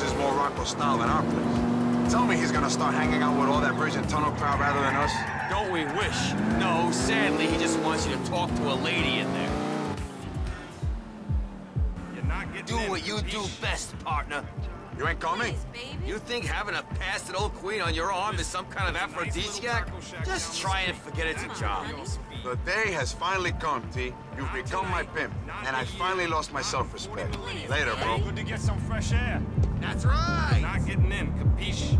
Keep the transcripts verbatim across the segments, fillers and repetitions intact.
is more Rocco style than our place. Tell me he's gonna start hanging out with all that bridge and tunnel crowd rather than us. Don't we wish? No, sadly, he just wants you to talk to a lady in there. You're not getting Do what you do best, partner. You ain't coming? You think having a bastard old queen on your arm is some kind of aphrodisiac? Just try and forget it's a job. The day has finally come, T. You've become my pimp, and I finally lost my self-respect. Later, bro. Good to get some fresh air. That's right. Not getting in, capiche?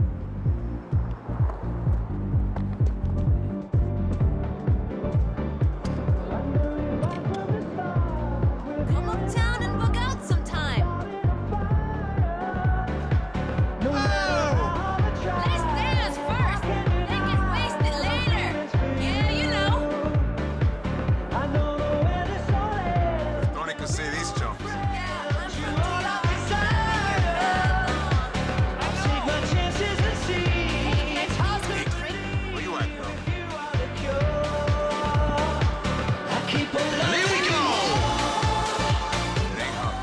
Come uptown and bug out sometime. Let's dance first, then get wasted later. Yeah, you know. Tony could see these chumps. Where you at, girl? Here we go! It ain't her.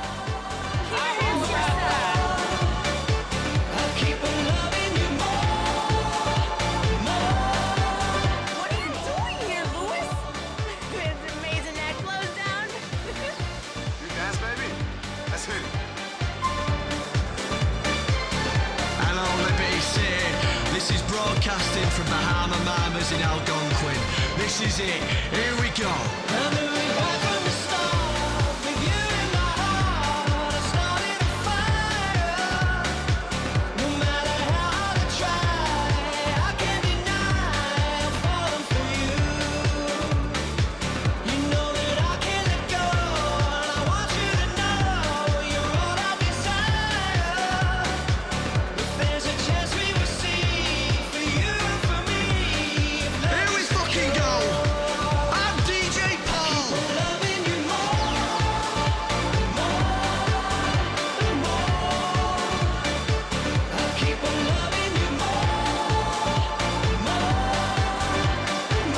What are you doing here, Louis? It's amazing that closed down. You dance, baby? Let's hit it. Hello, Liberty City. This is broadcasting from Bahama Mamas in Algonquin. This is it. Here we go. I knew it right from the start. With you in my heart, I started a fire. No matter how hard I try, I can't deny I'm falling for you. You know that I can't let go, and I want you to know you're all I desire. If there's a chance we will see, for you and for me. Here we fucking go! I'm D J Paul! Loving you more, more, more. I'll keep on loving you more, more,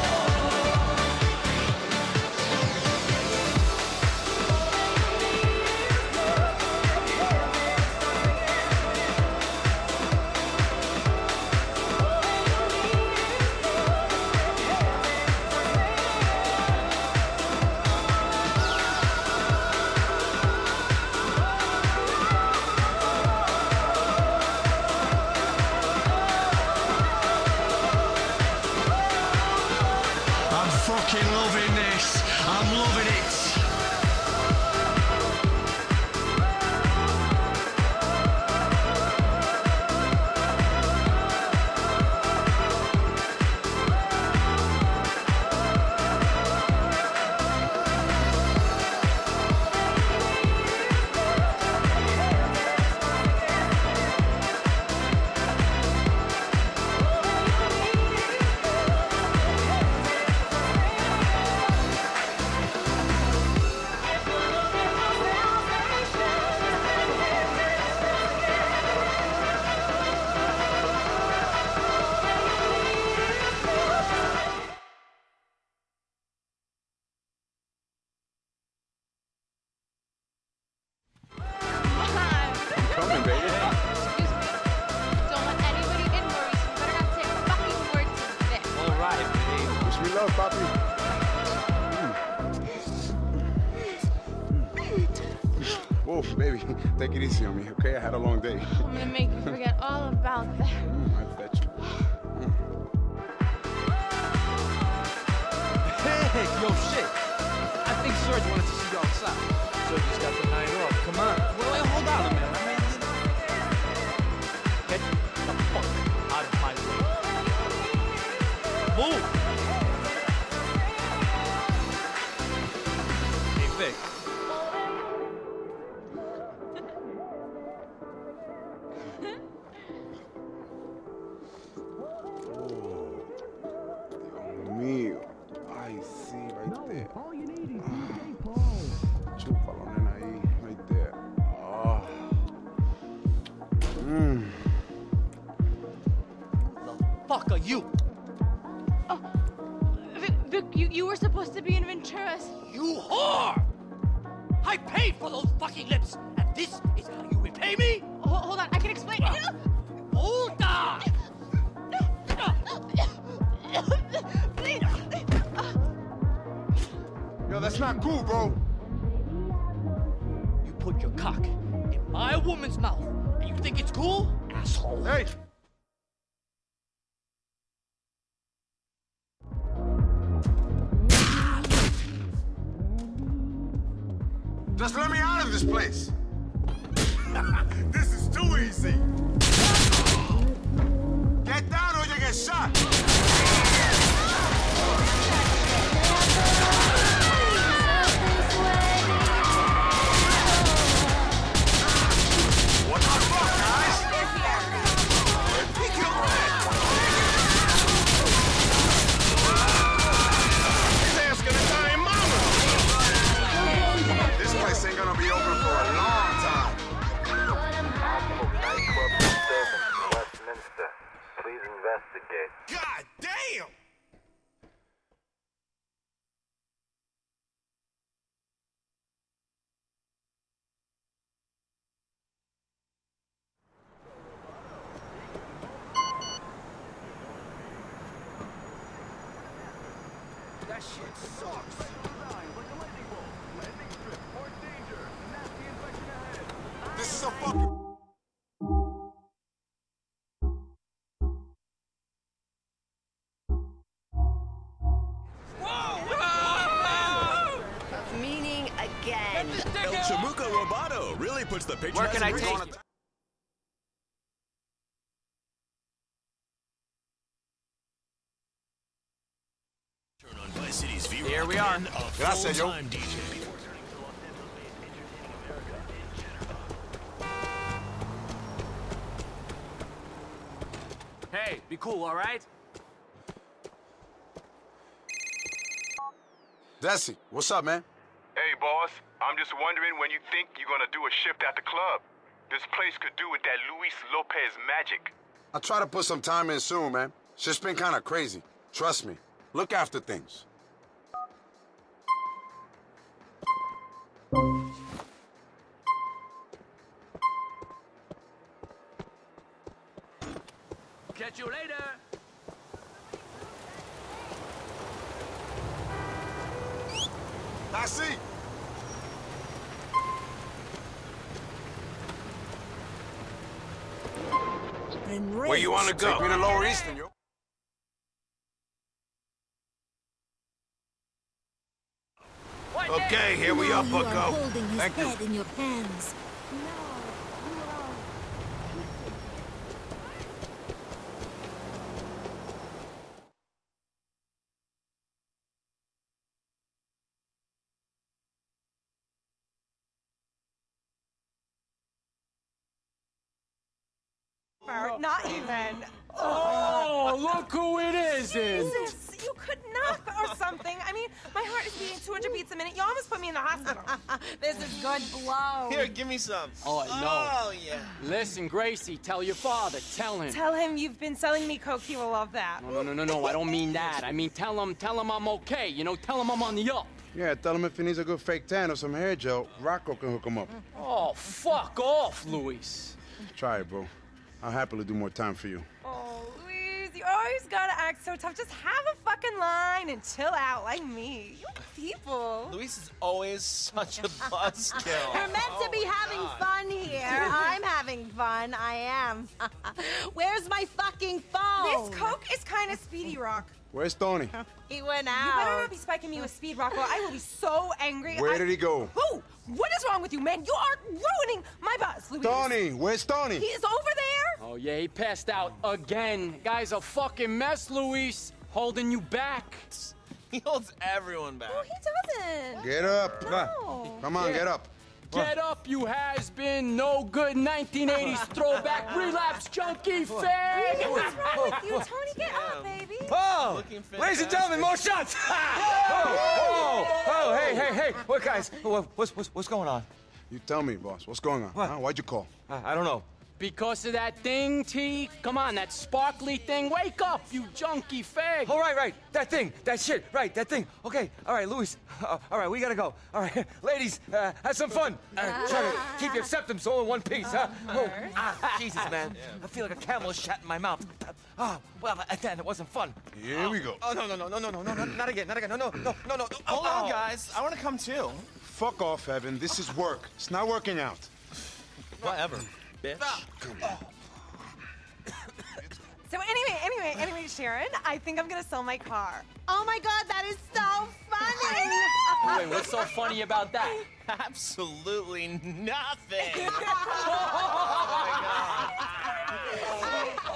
I'm fucking loving this. I'm loving it. Coming, baby. Excuse me. Don't let anybody in, Maurice. You better not say a fucking word to Vic. All right, babe. Wish me love, Papi. Whoa, baby. Take it easy on me, okay? I had a long day. I'm gonna make you forget all about that. Mm, I bet you. Hey, yo, shit. I think Serge wanted to see you outside. Serge just got the night off. Come on. Wait, wait, hold on a minute. I mean, get the fuck out of my way. Move. Hey, Vic. Dios mío. Ay, sí, right there. Chúpalo, nena, ahí, right there. Oh. Mm. The fuck are you? Oh, Vic, Vic, you, you were supposed to be in Ventura's. You whore! I paid for those fucking lips, and this is how you repay me? That's not cool, bro. You put your cock in my woman's mouth, and you think it's cool? Asshole. Hey! Just let me out of this place. This is too easy. Get down or you get shot. What the fuck, guys? Pick your man. His ass gonna die in mama. This place ain't gonna be open for a long time. Nightclub disturbance in Westminster. Please investigate. God damn! That shit sucks. This is a fucking... Meaning again. El Chamuco Roboto really puts the Where can I patronizing take you? Turn on Vice City's V-Rock Here we are. and a Gracias, yo. full-time D J. Hey, be cool, all right? Desi, what's up, man? Hey, boss. I'm just wondering when you think you're gonna do a shift at the club. This place could do with that Luis Lopez magic. I'll try to put some time in soon, man. It's just been kind of crazy. Trust me. Look after things. Catch you later. I see. Where you want to go? Take me to Lower Eastern, yo. Okay, here we are, Now you are bucko. holding his Thank you. head in your hands. Not even. Oh, look who it is! Jesus, you could knock or something. I mean, my heart is beating two hundred beats a minute. You almost put me in the hospital. This is good blow. Here, give me some. Oh, no. Oh, yeah. Listen, Gracie, tell your father. Tell him. Tell him you've been selling me coke. He will love that. No, no, no, no, no. I don't mean that. I mean, tell him, tell him I'm okay. You know, tell him I'm on the up. Yeah, tell him if he needs a good fake tan or some hair gel, Rocco can hook him up. Oh, fuck off, Luis. Try it, bro. I'll happily do more time for you. Oh, Luis, you always gotta act so tough. Just have a fucking line and chill out like me. You people. Luis is always such a buzzkill. We're meant to be Oh, having God. fun here. I'm having fun. I am. Where's my fucking phone? This coke is kind of speedy, Rock. Where's Tony? He went You better out. not be spiking me with speed, Rocco. I will be so angry. Where I... did he go? Who? What is wrong with you, man? You are ruining my buzz, Luis. Tony, where's Tony? He is over there. Oh, yeah, he passed out again. Guy's a fucking mess, Luis. Holding you back. He holds everyone back. No, he doesn't. Get up. No. Come on, Yeah. get up. Get up, you has-been, no good nineteen eighties throwback relapse junkie fag. What's wrong with you? Tony, get up, baby. Oh, Looking ladies and gentlemen, more shots. oh, oh, oh, hey, hey, hey. What, guys? What, what's, what's, what's going on? You tell me, boss. What's going on? What? Huh? Why'd you call? I, I don't know. Because of that thing, T? Come on, that sparkly thing. Wake up, you junkie fag. Oh, right, right. That thing. That shit. Right, that thing. Okay. All right, Luis. Uh, all right, we gotta go. All right. Ladies, uh, have some fun. Uh, try to keep your septums all in one piece, huh? Oh, ah, Jesus, man. I feel like a camel shot in my mouth. Oh, well, then it wasn't fun. Here we go. Oh, no, no, no, no, no, no, no, not again, not again. No, no, no, no, no. Hold on, guys. I want to come too. Fuck off, Evan. This is work. It's not working out. Whatever, bitch. So anyway, anyway, anyway, Sharon, I think I'm gonna sell my car. Oh my God, that is so funny. Wait, what's so funny about that? Absolutely nothing. Oh, my God.